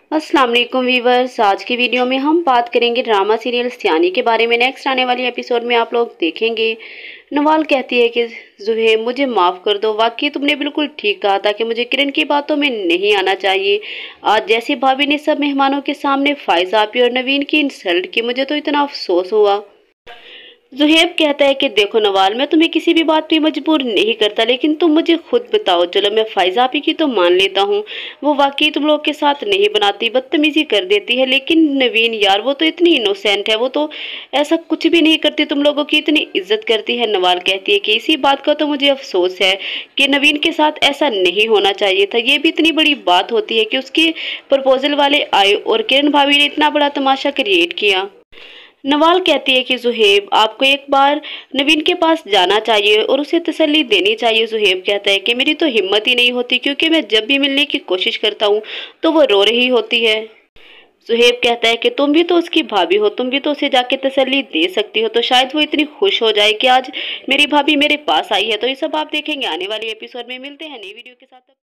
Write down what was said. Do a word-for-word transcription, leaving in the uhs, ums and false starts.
अस्सलाम वालेकुम वीवर्स। आज की वीडियो में हम बात करेंगे ड्रामा सीरियल सियानी के बारे में। नेक्स्ट आने वाली एपिसोड में आप लोग देखेंगे नवाल कहती है कि ज़ुहैब मुझे माफ़ कर दो, वाकई तुमने बिल्कुल ठीक कहा था कि मुझे किरण की बातों में नहीं आना चाहिए। आज जैसे भाभी ने सब मेहमानों के सामने फायजा आपी और नवीन की इंसल्ट की, मुझे तो इतना अफसोस हुआ। ज़ुहैब कहता है कि देखो नवाल, मैं तुम्हें किसी भी बात पे मजबूर नहीं करता, लेकिन तुम मुझे खुद बताओ। चलो मैं फायजा आपी की तो मान लेता हूँ, वो वाकई तुम लोग के साथ नहीं बनाती, बदतमीजी कर देती है, लेकिन नवीन यार वो तो इतनी इनोसेंट है, वो तो ऐसा कुछ भी नहीं करती, तुम लोगों की इतनी इज्जत करती है। नवाल कहती है कि इसी बात का तो मुझे अफसोस है कि नवीन के साथ ऐसा नहीं होना चाहिए था। ये भी इतनी बड़ी बात होती है कि उसके प्रपोजल वाले आए और किरण भाभी ने इतना बड़ा तमाशा क्रिएट किया। नवाल कहती है कि ज़ुहैब आपको एक बार नवीन के पास जाना चाहिए और उसे तसल्ली देनी चाहिए। ज़ुहैब कहता है कि मेरी तो हिम्मत ही नहीं होती, क्योंकि मैं जब भी मिलने की कोशिश करता हूँ तो वो रो रही होती है। ज़ुहैब कहता है कि तुम भी तो उसकी भाभी हो, तुम भी तो उसे जाके तसल्ली दे सकती हो, तो शायद वो इतनी खुश हो जाए कि आज मेरी भाभी मेरे पास आई है। तो ये सब आप देखेंगे आने वाली एपिसोड में। मिलते हैं नई वीडियो के साथ।